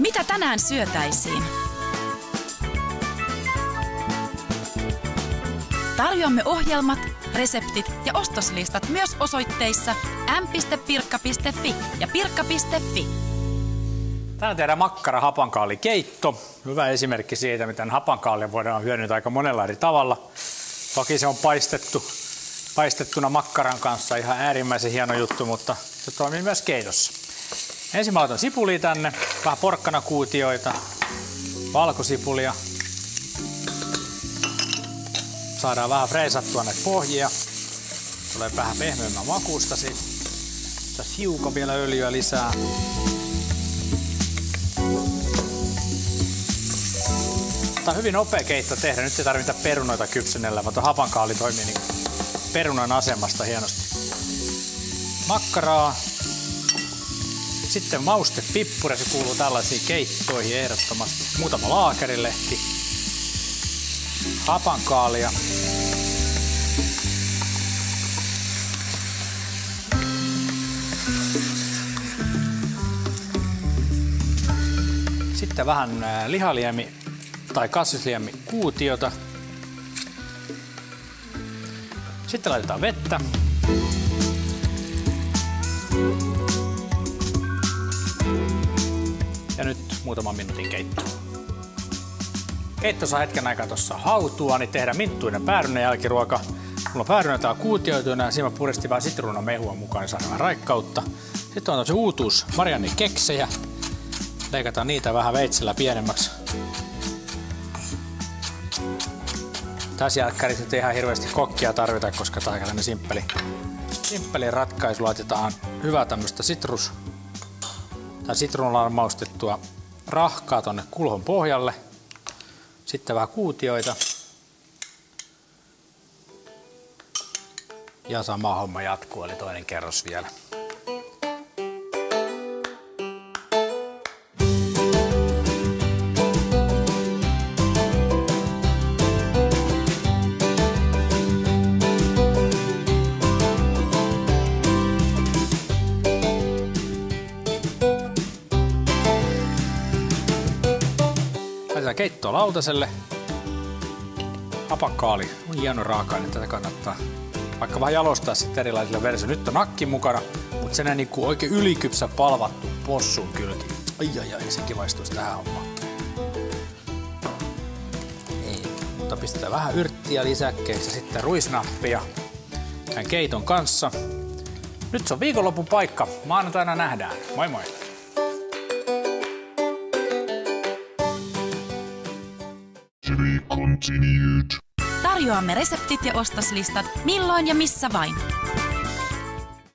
Mitä tänään syötäisiin? Tarjoamme ohjelmat, reseptit ja ostoslistat myös osoitteissa m.pirkka.fi ja pirkka.fi. Tänään tehdään makkara hapankaalikeitto. Hyvä esimerkki siitä, miten hapankaalia voidaan hyödyntää aika monella eri tavalla. Toki se on paistettuna makkaran kanssa ihan äärimmäisen hieno juttu, mutta se toimii myös keitossa. Ensin mä laitan sipulia tänne, vähän porkkanakuutioita, valkosipulia. Saadaan vähän freesattua näitä pohjia. Tulee vähän pehmeämmän makuusta siitä. Tässä hiukan vielä öljyä lisää. Tämä on hyvin nopea keitto tehdä. Nyt ei tarvita perunoita kypsennellä, vaan hapankaali toimii niin perunan asemasta hienosti. Makkaraa. Sitten maustepippuri, se kuuluu tällaisiin keittoihin ehdottomasti. Muutama laakerilehti. Hapankaalia. Sitten vähän lihaliemi tai kasvisliemi kuutiota. Sitten laitetaan vettä. Ja nyt muutaman minuutin keitto. Keitto saa hetken aikaa tuossa hautua, niin tehdään minttuinen päärynän jälkiruoka. Mulla on päärynä tää kuutioituna ja siinä mä puristin vähän sitruunamehua mukaan, niin saadaan vähän raikkautta. Sitten on tosi uutuus Marianne-keksejä. Leikataan niitä vähän veitsellä pienemmäksi. Tässä jälkkärissä nyt ei ihan hirveästi kokkia tarvita, koska tää on tällainen simppeli ratkaisu. Laitetaan hyvää tämmöstä sitruunalla maustettua rahkaa tonne kulhon pohjalle. Sitten vähän kuutioita. Ja sama homma jatkuu, eli toinen kerros vielä. Laitetaan keittoa lautaselle. Hapankaali on hieno raaka-aine, tätä kannattaa vaikka vähän jalostaa sitten erilaisilla versioilla. Nyt on nakki mukana, mutta se näin niinku oikein ylikypsä palvattu possun kylki. Ai, sekin maistuisi tähän hommaan. Ei, mutta pistetään vähän yrttiä lisäkkeeksi ja sitten ruisnappia tämän keiton kanssa. Nyt se on viikonlopun paikka. Maanantaina nähdään. Moi moi! Tarjoamme reseptit ja ostoslistat milloin ja missä vain.